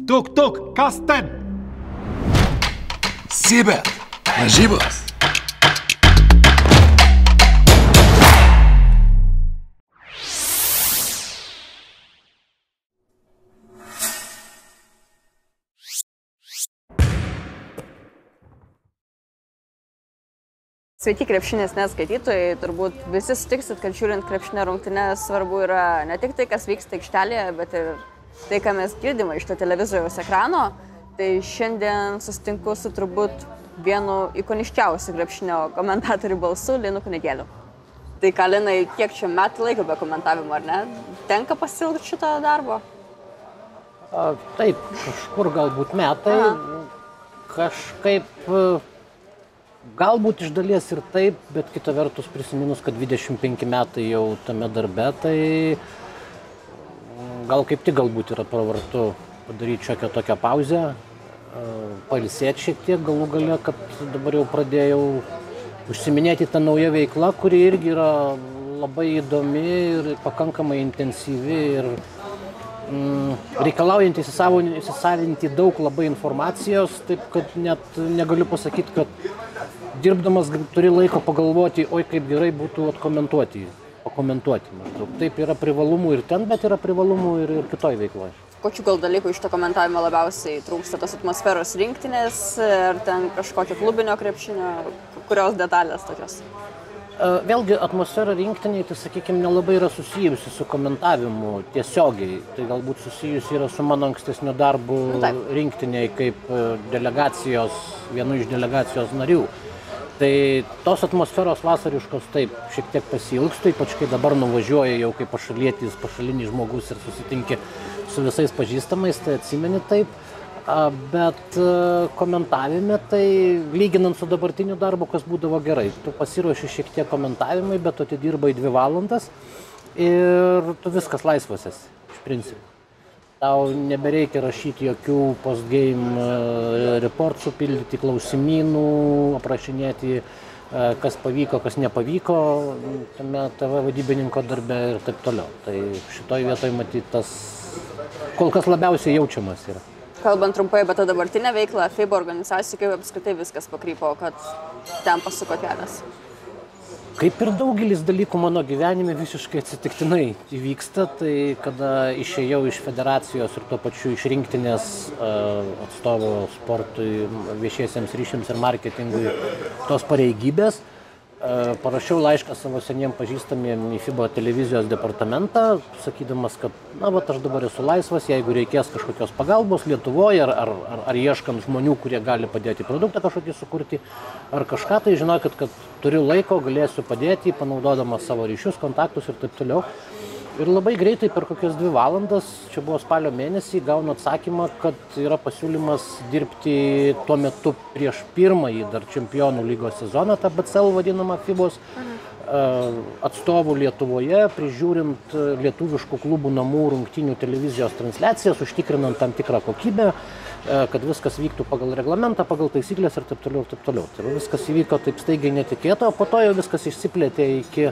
Tuk, kas ten? Sibet, lažybos. Sveiki krepšinės neskaitytojai, turbūt visi sutiksit, kad žiūrint krepšinio rungtynes svarbu yra ne tik tai, kas vyksta aikštelėje, bet ir tai, ką mes girdime iš to televizoriaus ekrano. Tai šiandien susitinku su turbūt vienu ikoniškiausiu krepšinio komentatorių balsu, Linu Kunigėliu. Tai ką, Linai, kiek čia metų laiko be komentavimo, ar ne? Tenka pasiilgti šito darbo? Taip, kažkur galbūt metai, kažkaip... Galbūt iš dalies ir taip, bet kita vertus prisiminus, kad 25 metai jau tame darbe, tai gal kaip tik galbūt yra pravartu padaryti šiokią tokią pauzę, pailsėti šiek tiek galų gale, kad dabar jau pradėjau užsiminėti tą naują veiklą, kuri irgi yra labai įdomi ir pakankamai intensyvi ir reikalaujant įsisavinti daug labai informacijos, taip kad net negaliu pasakyti, kad dirbdamas turi laiko pagalvoti, oi kaip gerai būtų pakomentuoti maždaug. Taip yra privalumų ir ten, bet yra privalumų ir kitoj veikloje. Kokių gal dalykų iš to komentavimo labiausiai trūksta, tos atmosferos rinktinės, ar ten kažkokio klubinio krepšinio, kurios detalės tokios? Vėlgi atmosfera rinktiniai, tai sakykime, nelabai yra susijusi su komentavimu tiesiogiai. Tai galbūt susijusi yra su mano ankstesniu darbu rinktiniai kaip vienu iš delegacijos narių. Tai tos atmosferos vasariškos taip šiek tiek pasiilgstu, ypač kai dabar nuvažiuoja jau kaip pašalinis žmogus ir susitinki su visais pažįstamais, tai atsimeni taip. Bet komentavime, tai lyginant su dabartiniu darbu, kas būdavo gerai. Tu pasiruoši šiek tiek komentavimai, bet tu atidirbai 2 valandas ir tu viskas laisvas esi, iš principo. Tau nebereikia rašyti jokių postgame reportų, pildyti klausimynų, aprašinėti, kas pavyko, kas nepavyko tame TV vadybininko darbe ir taip toliau. Tai šitoj vietoj matyti tas kol kas labiausiai jaučiamas yra. Kalbant trumpai apie tą dabartinę veiklą, FIBA organizacijų, kaip apskritai viskas pakrypo, kad ten pasuko kelias? Kaip ir daugelis dalykų mano gyvenime visiškai atsitiktinai įvyksta, tai kada išėjau iš federacijos ir tuo pačiu iš rinktinės atstovo sportui, viešiesiems ryšiams ir marketingui tos pareigybės, parašiau laišką savo seniem pažįstamiem į FIBA televizijos departamentą, sakydamas, kad aš dabar esu laisvas, jeigu reikės kažkokios pagalbos Lietuvoje ar ieškant žmonių, kurie gali padėti produktą kažkokį sukurti ar kažką, tai žinokit, kad turiu laiko, galėsiu padėti, panaudodamas savo ryšius, kontaktus ir taip toliau. Ir labai greitai per kokias 2 valandas, čia buvo spalio mėnesį, gaunu atsakymą, kad yra pasiūlymas dirbti tuo metu prieš pirmąjį dar čempionų lygos sezoną, tą BCL vadinamą FIBOS atstovų Lietuvoje, prižiūrint lietuviškų klubų namų rungtynių televizijos transliacijas, užtikrinant tam tikrą kokybę, kad viskas vyktų pagal reglamentą, pagal taisyklės ir taip toliau, ir taip toliau. Tai viskas įvyko taip staigiai netikėto, o po to jau viskas išsiplėtė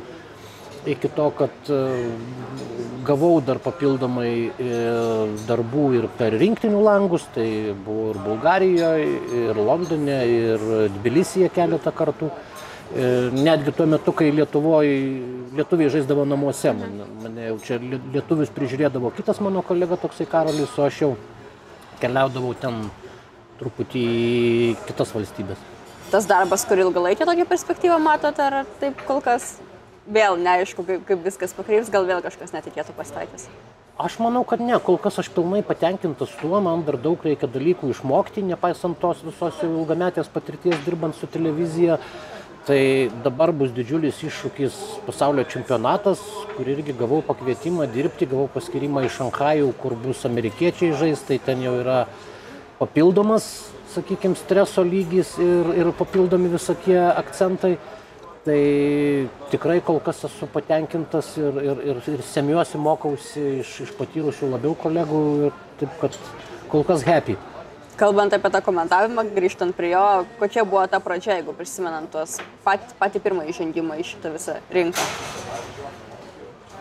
iki to, kad gavau dar papildomai darbų ir per rinktinių langus, tai buvo ir Bulgarijoje, ir Londone, ir Tbilisyje keletą kartų. Netgi tuo metu, kai lietuviai žaisdavo namuose, mane jau čia lietuvius prižiūrėdavo kitas mano kolega, toksai Karolis, o aš jau keliaudavau ten truputį į kitas valstybės. Tas darbas, kur ilgalaikė tokia perspektyva matot, ar taip kol kas vėl neaišku, kaip viskas pakryps, gal vėl kažkas netikėtų pasitaikys? Aš manau, kad ne, kol kas aš pilnai patenkintas tuo, man dar daug reikia dalykų išmokti, nepaisant tos visos ilgametės patirties dirbant su televizija. Tai dabar bus didžiulis iššūkis pasaulio čempionatas, kur irgi gavau pakvietimą dirbti, gavau paskyrimą į Šanchajų, kur bus amerikiečiai žais, tai ten jau yra papildomas, sakykime, streso lygis ir papildomi visokie akcentai. Tai tikrai kol kas esu patenkintas ir semiuosi, mokausi iš patyrusių labiau kolegų ir taip, kad kol kas happy. Kalbant apie tą komentavimą, grįžtant prie jo, kokia buvo ta pradžia, jeigu prisimenant tuos patį pirmą įžengimą į šitą visą rinką?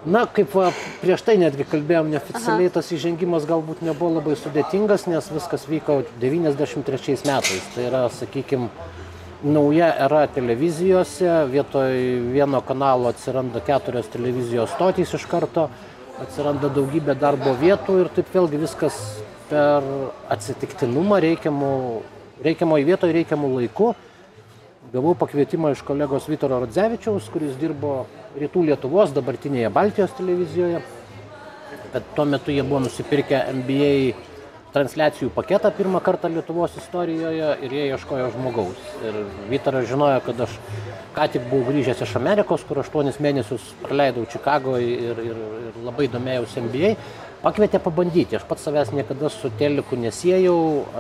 Na, kaip prieš tai netgi kalbėjom, neoficialiai tas įžengimas galbūt nebuvo labai sudėtingas, nes viskas vyko 93 metais. Tai yra, sakykime, nauja era televizijose, vietoj vieno kanalo atsiranda 4 televizijos stotys iš karto, atsiranda daugybė darbo vietų ir taip vėlgi viskas per atsitiktinumą reikiamoje vietoje, reikiamų laiku. Gavau pakvietimą iš kolegos Vytaro Radzevičiaus, kuris dirbo Rytų Lietuvos, dabartinėje Baltijos televizijoje. Bet tuo metu jie buvo nusipirkę NBA transliacijų paketą pirmą kartą Lietuvos istorijoje ir jie ieškojo žmogaus. Ir Vytaras žinojo, kad aš ką tik buvau grįžęs iš Amerikos, kur 8 mėnesius praleidau Čikagoje ir labai domėjausi NBA. Pakvietė pabandyti. Aš pats savęs niekada su teliku nesiejau,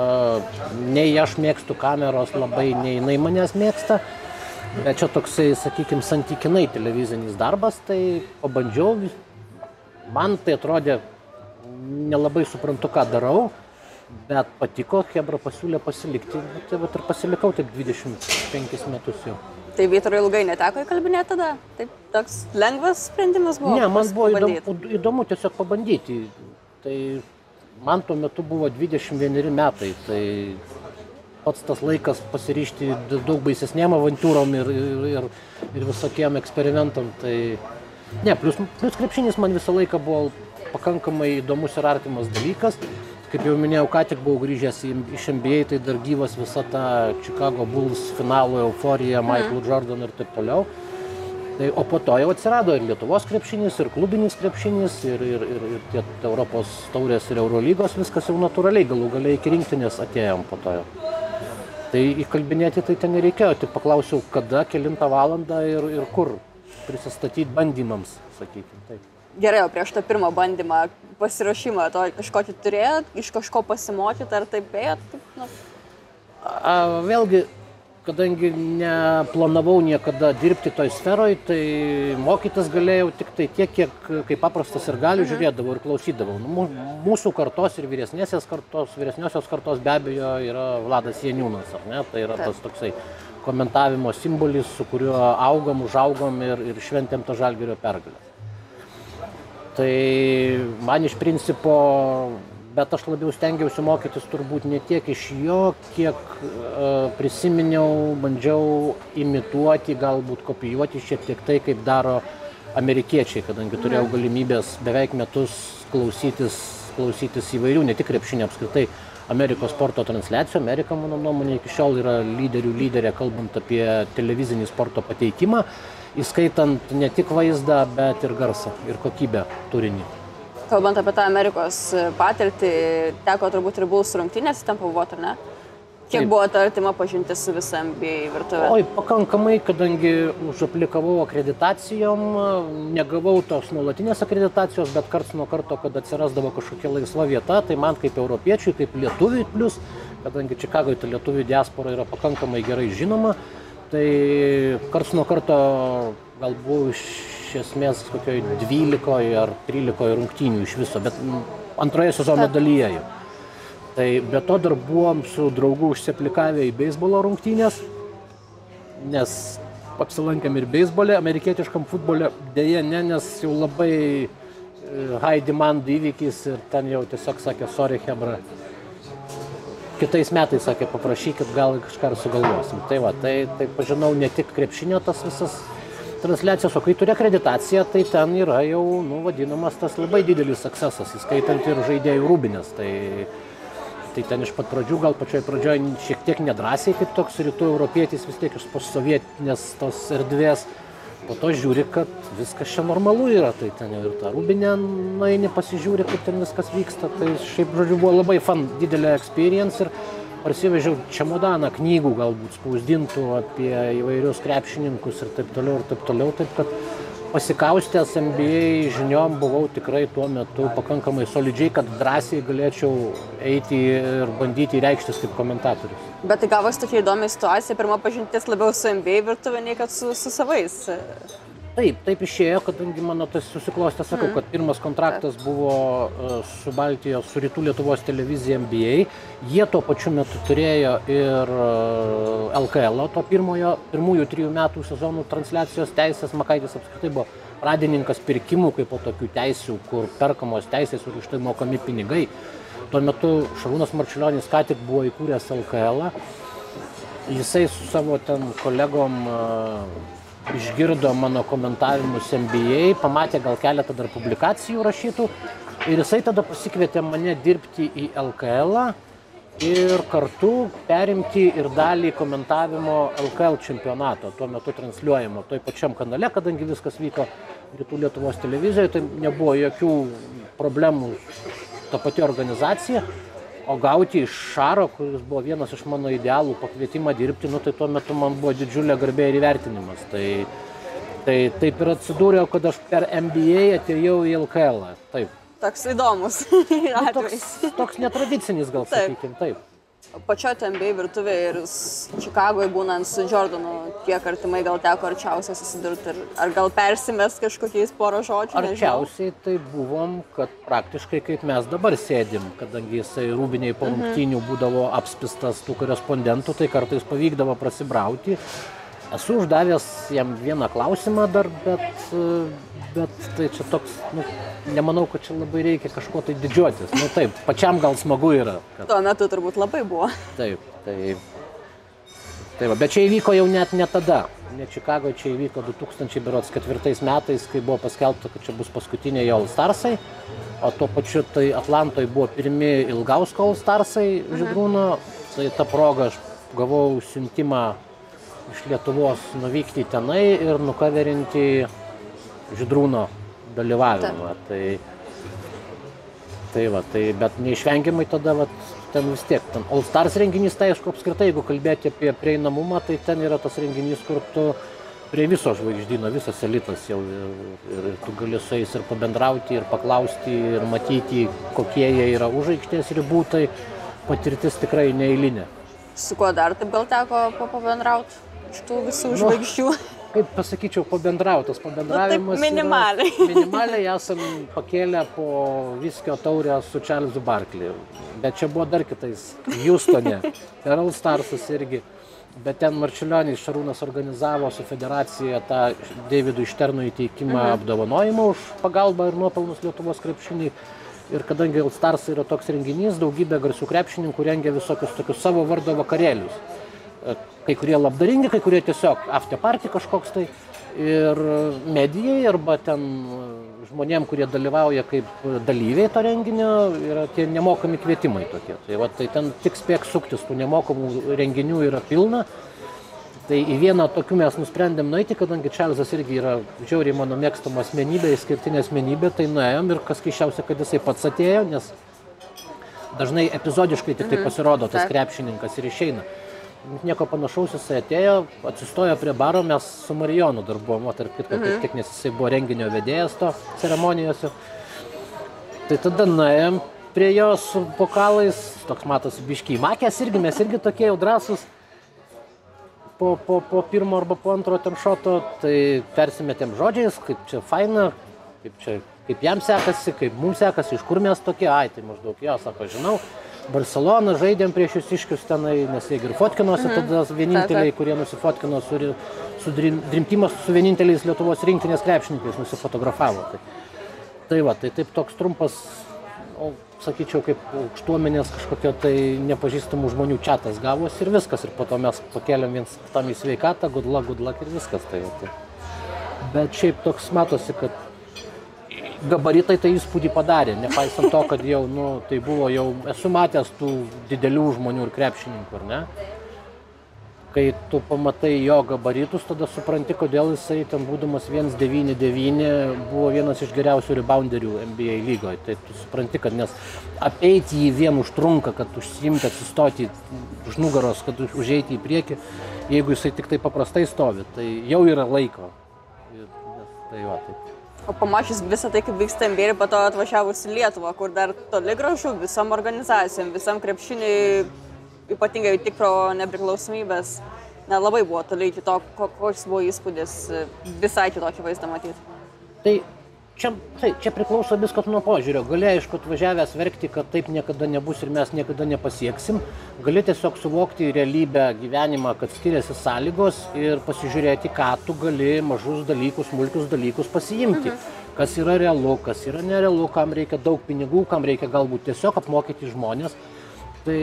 nei aš mėgstu kameros labai, nei jinai manęs mėgsta. Bet čia toksai, sakykime, santykinai televizinis darbas, tai pabandžiau. Man tai atrodė, nelabai suprantu, ką darau, bet patiko, chebra pasiūlė pasilikti. Tai vat ir pasilikau taip 25 metus jau. Tai Vytarui ilgai neteko įkalbinėti tada? Taip toks lengvas sprendimas buvo? Ne, man buvo įdomu tiesiog pabandyti. Tai man tuo metu buvo 21 metai, tai pats tas laikas pasiryžti daug baisesnėm avantūrom ir visokiem eksperimentam. Tai ne, plus krepšinis man visą laiką buvo pakankamai įdomus ir artimas dalykas. Kaip jau minėjau, ką tik buvau grįžęs iš NBA, tai dar gyvas visa ta Chicago Bulls finalo euforija, Michael Jordan ir taip toliau. Tai, o po to jau atsirado ir Lietuvos krepšinis, ir klubinis krepšinis, ir tie Europos taurės ir Eurolygos, viskas jau natūraliai, galų galiai iki rinktinės atėjom po to jau. Tai įkalbinėti tai ten nereikėjo, tik paklausiau, kada, kelintą valandą ir kur prisistatyti bandymams, sakykime. Taip. Gerai, o prieš tą pirmą bandymą, pasiruošimą, to kažkokį turėjot, iš kažko pasimokyti, ar taip ėjot? Nu. Vėlgi, kadangi neplanavau niekada dirbti toj sferoj, tai mokytis galėjau tik tai tiek, kiek kaip paprastas ir galiu žiūrėdavau ir klausydavau. Mūsų kartos ir vyresniosios kartos be abejo yra Vladas Janiūnas, ar ne? Tai yra tas toksai komentavimo simbolis, su kuriuo augom, užaugom ir šventėm tą Žalgirio pergalę. Tai man iš principo, bet aš labiau stengiausi mokytis turbūt ne tiek iš jo, kiek prisiminiau, bandžiau imituoti, galbūt kopijuoti šiek tiek tai, kaip daro amerikiečiai, kadangi turėjau galimybės beveik metus klausytis įvairių, ne tik krepšinio apskritai, Amerikos sporto transliacijų. Amerika, mano nuomonė, iki šiol yra lyderė, kalbant apie televizinį sporto pateikimą, įskaitant ne tik vaizdą, bet ir garsą ir kokybę turinį. Kalbant apie tą Amerikos patirtį, teko turbūt ir Bulls rungtynės ten pabuvoti, ar ne? Kiek buvo ta artima pažintis su visa NBA virtuvė? Oi, pakankamai, kadangi užaplikavau akreditacijom, negavau tos nuolatinės akreditacijos, bet karts nuo karto, kad atsirasdavo kažkokia laisva vieta, tai man kaip europiečiui, kaip lietuviui plus, kadangi Čikagoje ta lietuvių diaspora yra pakankamai gerai žinoma, tai karts nuo karto gal buvau iš esmės kokioj 12 ar 13 rungtynių iš viso, bet antroje sezono dalyje jau. Tai be to dar buvom su draugu užsiaplikavę į beisbolo rungtynės, nes apsilankėm ir beisbole, amerikietiškam futbole dėja ne, nes jau labai high demand įvykis ir ten jau tiesiog sakė, sorry hebra, kitais metais sakė, paprašykit, gal kažką sugalvosim. Tai va, tai pažinau ne tik krepšinio tas visas transliacijas, o kai turi akreditaciją, tai ten yra jau, vadinamas tas labai didelis successas, įskaitant ir žaidėjų rūbinės. Tai ten iš pat pradžių, gal pačioj pradžioj šiek tiek nedrąsiai, kaip toks rytų europietis, vis tiek iš postsovietinės tos erdvės. Po to žiūri, kad viskas čia normalu yra, tai ten jau ir tą rūbinę nueini, pasižiūri, kaip ten viskas vyksta. Tai šiaip, žodžiu, buvo labai didelė experience ir parsivežiau čemodaną knygų, galbūt spausdintų apie įvairius krepšininkus ir taip toliau, taip kad pasikaustęs NBA žiniom buvau tikrai tuo metu pakankamai solidžiai, kad drąsiai galėčiau eiti ir bandyti reikštis kaip komentatorius. Bet tai gavosi tokia įdomi situacija, pirma pažintis labiau su NBA virtuvė, nei kad su savais. Taip išėjo, kadangi mano tas susiklostė, sakau, kad pirmas kontraktas buvo su Baltijos, su Rytų Lietuvos televizija NBA. Jie tuo pačiu metu turėjo ir LKL, to pirmųjų 3 metų sezonų transliacijos teisės. Makaitis apskritai buvo pradininkas pirkimų kaip po tokių teisių, kur perkamos teisės ir už tai mokami pinigai. Tuo metu Šarūnas Marčiulionis ką tik buvo įkūręs LKL. Jisai su savo ten kolegom išgirdo mano komentavimus NBA, pamatė gal keletą dar publikacijų rašytų ir jisai tada pasikvietė mane dirbti į LKL ir kartu perimti ir dalį komentavimo LKL čempionato, tuo metu transliuojamo toj pačiam kanale, kadangi viskas vyko Rytų Lietuvos televizijoje, tai nebuvo jokių problemų ta pati organizacija, o gauti iš Šaro, kuris buvo vienas iš mano idealų pakvietimą dirbti, nu, tai tuo metu man buvo didžiulė garbė ir įvertinimas. Tai taip ir atsidūriau, kad aš per NBA atėjau į LKL. Taip. Toks įdomus atvejs. Toks netradicinis gal, sakykim, taip. Pačioje NBA virtuvėje ir Čikagoje būnant su Jordanu, kiek artimai gal teko arčiausiai susidurti, ar gal persimest kažkokiais poro žodžių? Arčiausiai tai buvom, kad praktiškai kaip mes dabar sėdim, kadangi jisai rūbiniai po rungtynių būdavo apspistas tų korespondentų, tai kartais pavykdavo prasibrauti. Esu uždavęs jam vieną klausimą dar, bet tai čia toks, nu, nemanau, kad čia labai reikia kažko tai didžiuotis. Nu taip, pačiam gal smagu yra. Kad... Tuo metu turbūt labai buvo. Taip, bet čia įvyko jau net ne tada. Ne Čikagoje, čia įvyko 2004 metais, kai buvo paskelbta, kad čia bus paskutiniai All Starsai, o tuo pačiu tai Atlantoje buvo pirmi Ilgausko All Starsai Žydrūno. Tai ta proga aš gavau siuntimą iš Lietuvos nuvykti tenai ir nukaverinti Žydrūno dalyvavimą. Bet neišvengiamai tada ten vis tiek. Ten All Stars renginys, tai aišku, apskritai, jeigu kalbėti apie prieinamumą, tai ten yra tas renginys, kur tu prie viso žvaigždyno, visas elitas jau ir tu gali su jais ir pabendrauti, ir paklausti, ir matyti, kokie jie yra už aikštės ribų, tai patirtis tikrai neeilinė. Su kuo dar taip gal teko pabendrauti iš tų visų žvaigždžių? Kaip pasakyčiau, pabendrautas pabendravimas. Minimaliai. Minimaliai esam pakėlę po viskio taurę su Charlesu Barkley. Bet čia buvo dar kitais, Houstone, per All Starsus irgi. Bet ten Marčiulionis Šarūnas organizavo su federacija tą Davidui Šternui įteikimą apdovanojimą už pagalbą ir nuopelnus Lietuvos krepšiniui. Ir kadangi All Stars yra toks renginys, daugybė garsių krepšininkų rengia visokius tokius savo vardo vakarėlius. Kai kurie labdaringi, kai kurie tiesiog after party kažkoks tai. Ir medijai arba ten žmonėm, kurie dalyvauja kaip dalyviai to renginio, yra tie nemokami kvietimai tokie. Tai ten tik spėk suktis, tų nemokamų renginių yra pilna. Tai į vieną tokių mes nusprendėm nueiti, kadangi Čarlzas irgi yra žiauriai mano mėgstama asmenybė, išskirtinė asmenybė, tai nuėjom ir kas keisčiausia, kad jisai pats atėjo, nes dažnai epizodiškai tik tai pasirodo tas krepšininkas ir išeina. Nieko panašaus, jisai atėjo, atsistojo prie baro, mes su Marijonu dar buvom, tarp kitko, kaip tik, nes jisai buvo renginio vedėjas to ceremonijose. Tai tada nuėjom prie jo su bokalais, toks matosi biškiai makės irgi, mes irgi tokie jau drąsūs. Po pirmo arba po antro ten šoto, tai persimetėm žodžiais, kaip čia faina, kaip jam sekasi, kaip mums sekasi, iš kur mes tokie, tai maždaug jo, sako, žinau. Barcelona žaidėm prieš Jūsiškius tenai, nes jie ir fotkinosi tada vieninteliai, kurie nusifotkino su Dream Teamas, su vieninteliais Lietuvos rinktinės krepšininkais nusifotografavo. Tai taip toks trumpas, sakyčiau, kaip aukštuomenės kažkokio tai nepažįstamų žmonių čatas gavosi ir viskas. Ir po to mes pakėlėm viens tam į sveikatą, good luck ir viskas. Bet šiaip toks matosi, kad gabaritai tai įspūdį padarė, nepaisant to, kad jau, tai buvo jau, esu matęs tų didelių žmonių ir krepšininkų, ar ne? Kai tu pamatai jo gabaritus, tada supranti, kodėl jisai ten būdamas 1,99 buvo vienas iš geriausių rebounderių NBA lygoje. Tai tu supranti, kad nes apeiti jį vien užtrunka, kad užsiimti, atsistoti už nugaros, kad užeiti į priekį, jeigu jisai tik tai paprastai stovi, tai jau yra laiko. O pamačius visą tai, kaip vyksta NBA ir po to atvažiavus į Lietuvą, kur dar toli gražu visom organizacijom, visam krepšiniui, ypatingai tik pro nepriklausomybės, labai buvo toli iki to, koks buvo įspūdis visai kitokį vaizdą matyti. Tai Čia priklauso viskas nuo požiūrio. Gali, aišku, atvažiavęs verkti, kad taip niekada nebus ir mes niekada nepasieksim. Gali tiesiog suvokti realybę, gyvenimą, kad skiriasi sąlygos ir pasižiūrėti, ką tu gali mažus dalykus, smulkius dalykus pasiimti. Kas yra realu, kas yra nerealu, kam reikia daug pinigų, kam reikia galbūt tiesiog apmokyti žmonės. Tai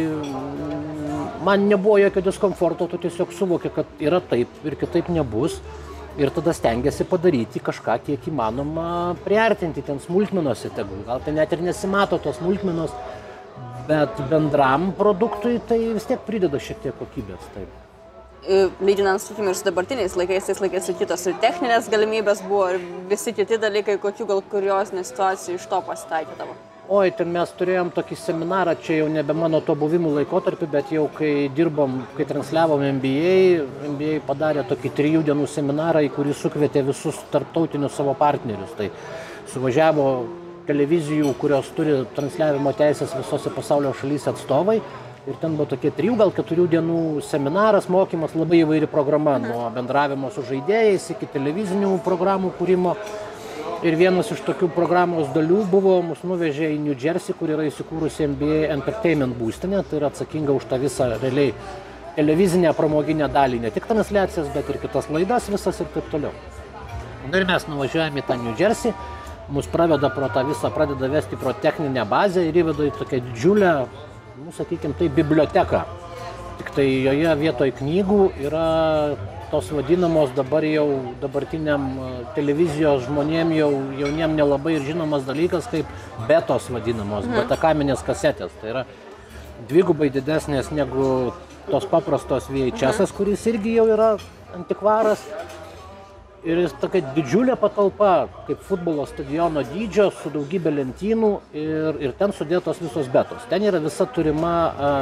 man nebuvo jokio diskomforto, tu tiesiog suvoki, kad yra taip ir kitaip nebus. Ir tada stengiasi padaryti kažką, kiek įmanoma priartinti ten smulkmenose tegul. Gal tai net ir nesimato tos smulkmenos, bet bendram produktui tai vis tiek prideda šiek tiek kokybės. Taip. Lyginant su ir su dabartiniais laikais, tais laikais ir kitos ir techninės galimybės buvo ir visi kiti dalykai, kokių gal kuriozinė situacija iš to pasitaikydavo. Oi, ten mes turėjom tokį seminarą, čia jau nebe mano to buvimų laikotarpį, bet jau kai dirbom, kai transliavom NBA padarė tokį 3 dienų seminarą, į kurį sukvietė visus tarptautinius savo partnerius. Tai suvažiavo televizijų, kurios turi transliavimo teisės visose pasaulio šalyse atstovai. Ir ten buvo tokie 3, gal 4 dienų seminaras, mokymas, labai įvairi programa, nuo bendravimo su žaidėjais iki televizinių programų kūrimo. Ir vienas iš tokių programos dalių buvo, mus nuvežė į New Jersey, kur yra įsikūrusi NBA Entertainment būstinė, tai yra atsakinga už tą visą realiai televizinę pramoginę dalį, ne tik transliacijas, bet ir kitas laidas visas ir taip toliau. Ir mes nuvažiuojame į tą New Jersey, mus praveda pro tą visą, pradeda vesti pro techninę bazę ir įveda į tokią didžiulę, sakykime, tai biblioteką. Tik tai joje vietoj knygų yra tos vadinamos dabar jau dabartiniam televizijos žmonėm jau jauniem nelabai ir žinomas dalykas kaip betos vadinamos, betakaminės kasetės. Tai yra 2 didesnės negu tos paprastos VHS, kuris irgi jau yra antikvaras. Ir jis tokia didžiulė patalpa, kaip futbolo stadiono dydžio, su daugybė lentynų ir ten sudėtos visos betos. Ten yra visa turima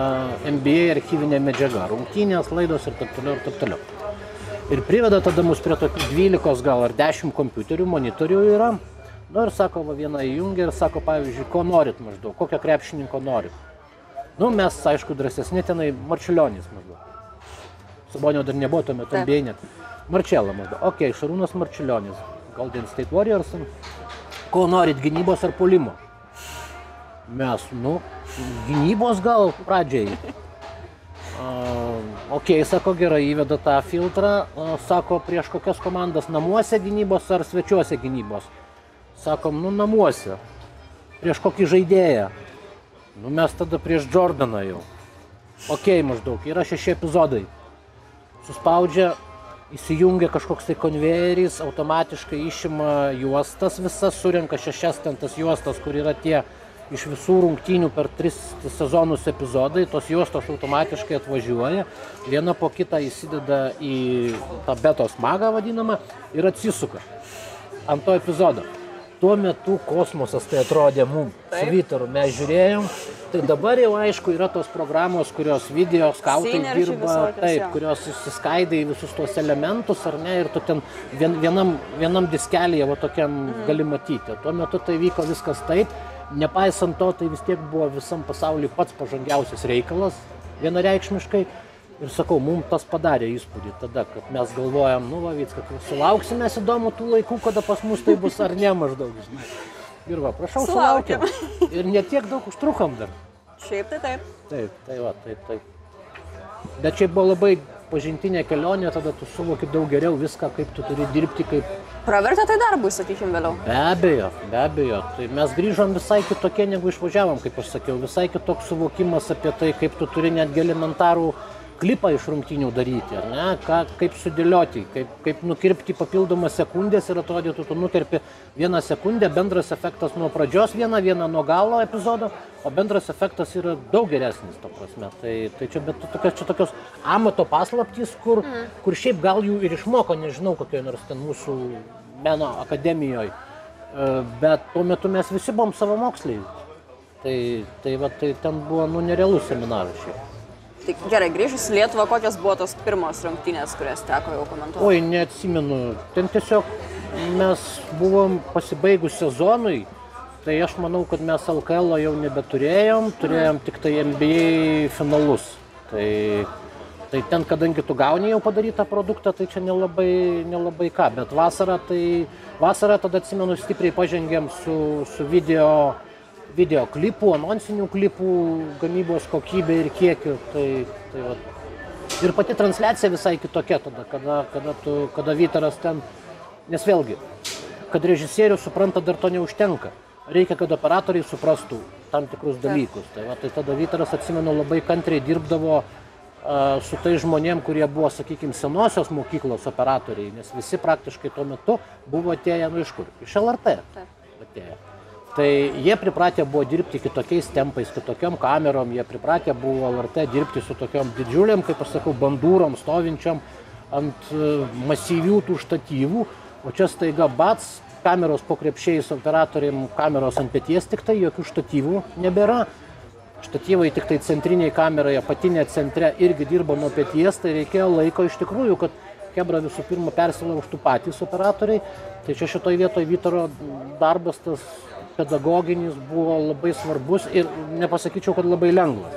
NBA archyvinė medžiaga, rungtynės, laidos ir taip toliau ir taip toliau. Ir priveda tada mus prie tokių 12 gal ar 10 kompiuterių, monitorių yra. Nu ir sako, va vieną įjungia ir sako, pavyzdžiui, ko norit maždaug, kokio krepšininko norit. Nu mes, aišku, drąsesni tenai Marčiulionis maždaug. Sabonio dar nebuvo tuo metu NBA net. Marčelą maždaug. Ok, Šarūnas Marčiulionis, Golden State Warriors. Ko norit, gynybos ar puolimo? Mes, gynybos gal pradžiai. Ok, sako, gerai, įveda tą filtrą, sako, prieš kokias komandas, namuose gynybos ar svečiuose gynybos? Sakom, namuose. Prieš kokį žaidėją? Mes tada prieš Jordaną jau. Ok, maždaug, yra 6 epizodai. Suspaudžia, įsijungia kažkoks tai konvejeris, automatiškai išima juostas visas, surenka 6 ten tas juostas, kur yra tie iš visų rungtynių per 3 sezonus epizodai, tos juostos automatiškai atvažiuoja, viena po kitą įsideda į tą betos magą vadinamą ir atsisuka ant to epizodo. Tuo metu kosmosas tai atrodė mums su Vytaru, mes žiūrėjom, tai dabar jau aišku yra tos programos, kurios video skautai dirba, taip, kurios susiskaidai visus tos elementus, ar ne, ir tu ten vienam diskelėje va tokiam gali matyti. Tuo metu tai vyko viskas taip. Nepaisant to, tai vis tiek buvo visam pasauliu pats pažangiausias reikalas, vienareikšmiškai. Ir sakau, mums tas padarė įspūdį tada, kad mes galvojam, Vycka, sulauksime įdomu tų laikų, kada pas mus tai bus ar ne maždaug. Ir va, prašau, sulaukėm. Ir netiek daug užtrukom dar. Šiaip tai taip. Taip. Bet šiaip buvo labai pažintinė kelionė, tada tu suvoki daug geriau viską, kaip tu turi dirbti, kaip... Pravertė tai darbui, sakykim, vėliau. Be abejo. Tai mes grįžom visai kitokie, negu išvažiavom, kaip aš sakiau. Visai kitoks suvokimas apie tai, kaip tu turi netgi elementarų klipą iš rungtynių daryti, ar ne? Kaip sudėlioti, kaip nukirpti papildomas sekundės ir atrodytų, tu nukirpi 1 sekundę, bendras efektas nuo pradžios vieną nuo galo epizodo, o bendras efektas yra daug geresnis, to prasme. Tai čia tokios amato paslaptys, kur šiaip gal jų ir išmoko, nežinau, kokioje nors ten mūsų meno akademijoje, bet tuo metu mes visi buvom savamoksliai. Tai ten buvo nerealus seminaras šiaip. Tai gerai, grįžus į Lietuvą, kokios buvo tos pirmos rungtynės, kurias teko jau komentuoti? Oi, neatsimenu. Ten tiesiog mes buvom pasibaigus sezonui, tai aš manau, kad mes LKL jau nebeturėjom, turėjom tik tai NBA finalus. Tai Tai ten, kadangi tu gauni jau padarytą produktą, tai čia nelabai ką, bet vasarą tada atsimenu stipriai pažengėm su video klipų, anonsinių klipų gamybos kokybė ir kiekiu. Tai va. Ir pati transliacija visai kitokia tada, kada Vytaras ten, nes vėlgi, kad režisierius supranta, dar to neužtenka. Reikia, kad operatoriai suprastų tam tikrus dalykus. Tai tada Vytaras, atsimenu, labai kantriai dirbdavo su tai žmonėm, kurie buvo, sakykime, senosios mokyklos operatoriai, nes visi praktiškai tuo metu buvo atėję, iš kur? Iš LRT atėję. Tai jie pripratę buvo dirbti kitokiais tempais, kitokiom kamerom, jie pripratę buvo LRT dirbti su tokiom didžiuliam, kaip aš sakau, bandūrom stovinčiam ant masyvių tų štatyvų, o čia staiga bats, kameros po krepšiais operatoriam, kameros ant peties tik tai, jokių štatyvų nebėra. Štatyvai tik tai centriniai kamerai, apatinė centre irgi dirbo nuo peties, tai reikėjo laiko iš tikrųjų, kad chebra visų pirma persilaužtų patys operatoriai. Tai čia šitoj vietoje Vytaro darbas tas pedagoginis buvo labai svarbus ir nepasakyčiau, kad labai lengvas.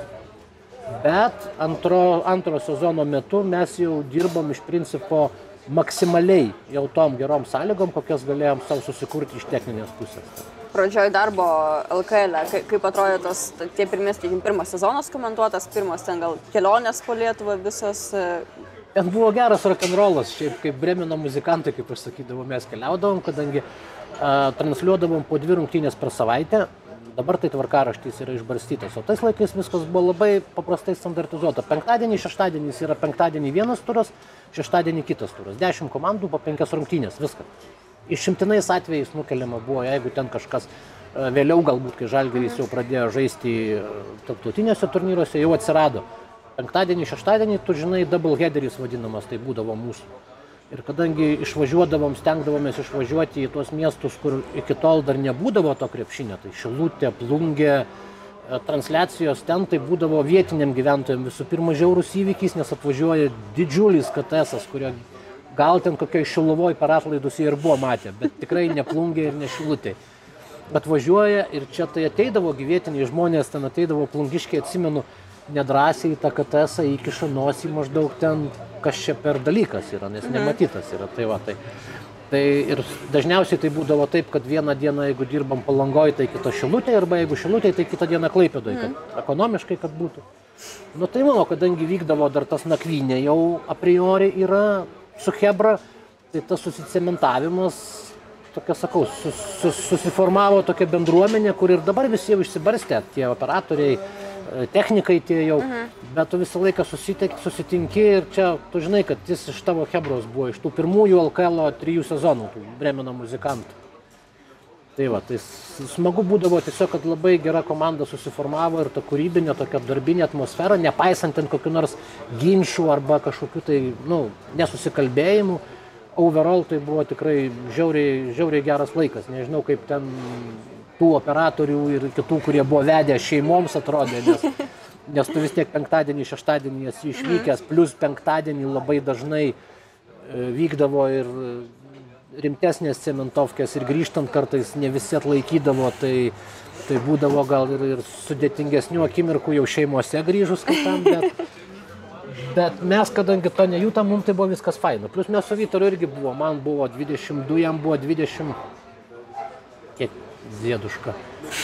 Bet antro sezono metu mes jau dirbom iš principo maksimaliai jau tom gerom sąlygom, kokias galėjom savo susikurti iš techninės pusės. Pradžioj darbo LKL, kaip atrodė tie pirmas sezonas komentuotas, pirmas ten gal kelionės po Lietuvą visos. Ten buvo geras rock'n'rollas, šiaip kaip Bremeno muzikantai, kaip aš sakydavau, mes keliaudavom, kadangi transliuodavom po 2 rungtynės per savaitę, dabar tai tvarkaraštis yra išbarstytas, o tais laikais viskas buvo labai paprastai standartizuota. Penktadienį, šeštadienis yra penktadienį vienas turas, šeštadienį kitas turas, 10 komandų po 5 rungtynės, viskas. Išimtinais atvejais nukeliama buvo, jeigu ten kažkas vėliau galbūt, kai Žalgiris jau pradėjo žaisti tarptautinėse turnyruose, jau atsirado. Penktadienį, šeštadienį, tu žinai, double headeris vadinamas, tai būdavo mūsų. Ir kadangi išvažiuodavom, stengdavomės išvažiuoti į tuos miestus, kur iki tol dar nebūdavo to krepšinio, tai Šilutė, Plungė, transliacijos ten, tai būdavo vietiniam gyventojam visų pirma žiaurus įvykis, nes atvažiuoja didžiulis KTS-as, kurio gal ten kokioj Šiluvoj per atlaidus jie ir buvo matę, bet tikrai ne Plungė ir ne Šilutė. Atvažiuoja ir čia tai ateidavo vietiniai žmonės, ten ateidavo plungiškiai, atsimenu, nedrąsiai tą KTS-ą įkiša nosį maždaug ten, kas čia per dalykas yra, nes nematytas yra. Tai ir dažniausiai tai būdavo taip, kad vieną dieną, jeigu dirbam Palangoj, tai kita Šilutė, arba jeigu Šilutė, tai kitą dieną Klaipėdoj, kad ekonomiškai kad būtų. Nu tai mano, kadangi vykdavo dar tas nakvynė jau a priori yra su chebra, tai tas susicementavimas, tokia sakau, susiformavo tokia bendruomenė, kur ir dabar visi jau išsibarstė, tie operatoriai, technikai tie jau, bet tu visą laiką susitinki ir čia, tu žinai, kad jis iš tavo chebros buvo, iš tų pirmųjų LKL 3 sezonų, tų Bremeno muzikantų. Tai va, tai smagu būdavo tiesiog, kad labai gera komanda susiformavo ir ta kūrybinė, tokia darbinė atmosfera, nepaisant ten kokių nors ginčių arba kažkokių tai, nesusikalbėjimų. Overall tai buvo tikrai žiauriai geras laikas. Nežinau, kaip ten tų operatorių ir kitų, kurie buvo vedę šeimoms atrodė, nes tu vis tiek penktadienį, šeštadienį esi išvykęs, plus penktadienį labai dažnai vykdavo ir rimtesnės cementovkės ir grįžtant kartais ne visi atlaikydavo, tai būdavo gal ir sudėtingesnių akimirkų jau šeimose grįžus kitam, bet mes, kadangi to nejutam, mums tai buvo viskas faina. Plus mes su Vytaru irgi buvo, man buvo 22, jam buvo 20, kiek dėduška,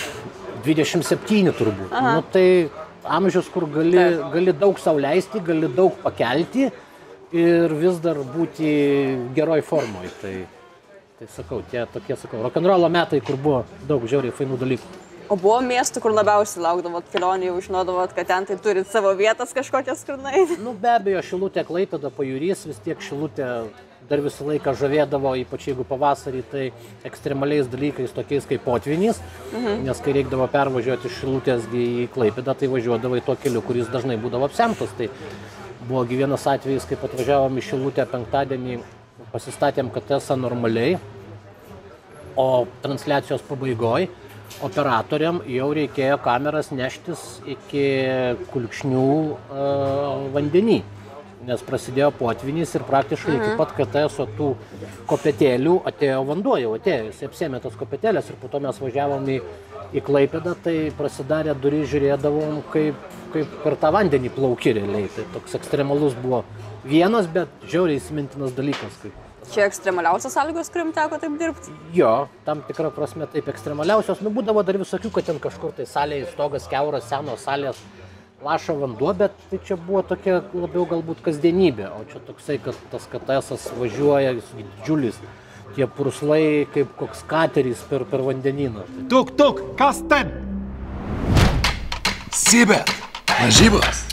27 turbūt. Nu tai amžius, kur gali daug sau leisti, gali daug pakelti ir vis dar būti geroj formoj. Tai sakau, tie tokie, rock'n'rollo metai, kur buvo daug žiauriai fainų dalykų. O buvo miestų, kur labiausiai laukdavot kelionį, jau žinodavot, kad ten tai turit savo vietas kažkokias, kur nueiti? Nu, be abejo, Šilutė, Klaipėda, Pajūrys, vis tiek Šilutė dar visą laiką žavėdavo, ypač jeigu pavasarį, tai ekstremaliais dalykais, tokiais kaip potvinys, nes kai reikdavo pervažiuoti iš Šilutės į Klaipėdą, tai važiuodavo į to keliu, kuris dažnai būdavo apsemtas. Tai buvo vienas atvejis, kai atvažiavom į Šilutę penktadienį, pasistatėm KTS-ą normaliai, o transliacijos pabaigoj operatoriam jau reikėjo kameras neštis iki Kulkšnių vandenį. nes prasidėjo potvinys ir praktiškai iki pat KTS tų kopetėlių atėjo vanduo, jau atėjo, jis apsėmė tas kopetėlės ir po to mes važiavom į Klaipėdą, tai prasidarė duris, žiūrėdavom, kaip per tą vandenį plauki realiai. Tai toks ekstremalus buvo vienas, bet žiauriai įsimintinas dalykas. Čia ekstremaliausios sąlygos, kuriam teko taip dirbti? Jo, tam tikrą prasme taip ekstremaliausios. Būdavo dar visokių, kad ten kažkur tai salėje stogas kiauras, senos salės laša vanduo, bet tai čia buvo tokia labiau galbūt kasdienybė. O čia toksai, kad tas KTS važiuoja, didžiulis, tie purslai kaip koks kateris per vandenyną. Tuk, kas ten? Sibet, varžybos.